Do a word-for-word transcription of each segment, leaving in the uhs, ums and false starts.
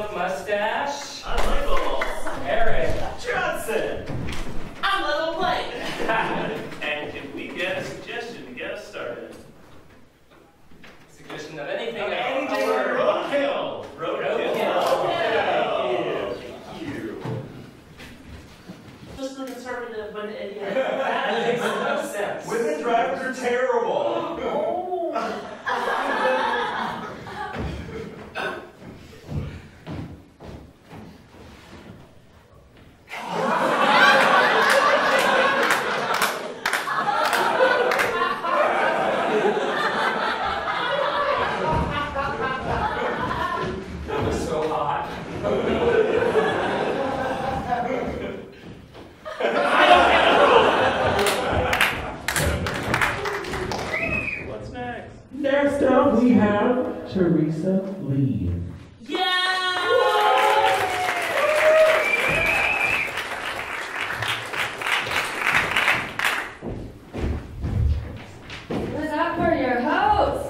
of Mustache. I'm Michael. Eric. Johnson. I'm Little Blake. And can we get a suggestion to get us started? Suggestion of anything Of else. anything. Roadkill. Roadkill. Roadkill. Thank you. Just the conservative, but idiot. That makes no sense. Women drivers are terrible. Oh. That was so hot. What's next? Next up, we have Teresa Lee. What's up for your host?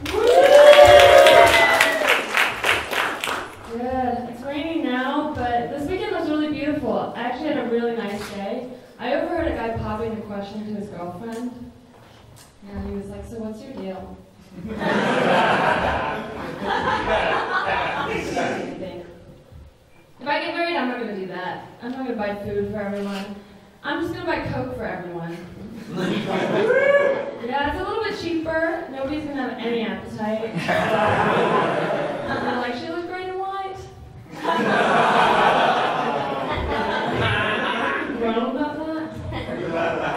Good. It's raining now, but this weekend was really beautiful. I actually had a really nice day. I overheard a guy popping a question to his girlfriend. Yeah, he was like, "So what's your deal?" If I get married, I'm not gonna do that. I'm not gonna buy food for everyone. I'm just gonna buy Coke for everyone. Yeah, it's a little bit cheaper. Nobody's gonna have any appetite. And they're like, "She looks great in white." Wrong about that?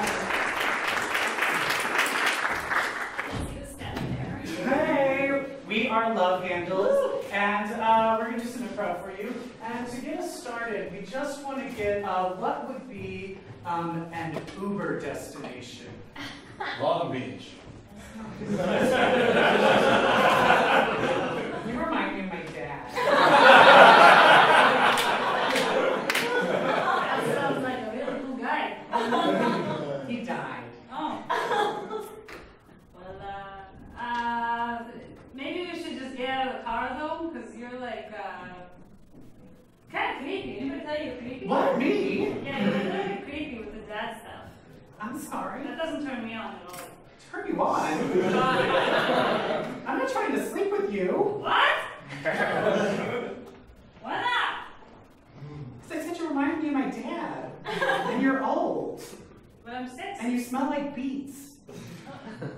Hey, we are Love Handles, and uh, we're going to do some improv for you. And to get us started, we just want to get uh, what would be um, an Uber destination? Long Beach. You remind me of my dad. That sounds like a really cool guy. He died. Oh. Well, uh, uh, maybe we should just get out of the car though, because you're like, uh, kind of creepy. Anybody tell you you're creepy? What, me? Yeah, you're really creepy with the dad stuff. I'm sorry. That doesn't turn me on at all. Turn you on? I'm not trying to sleep with you. What? Why not? Because I said you remind me of my dad. And you're old. But I'm sexy. And you smell like beets.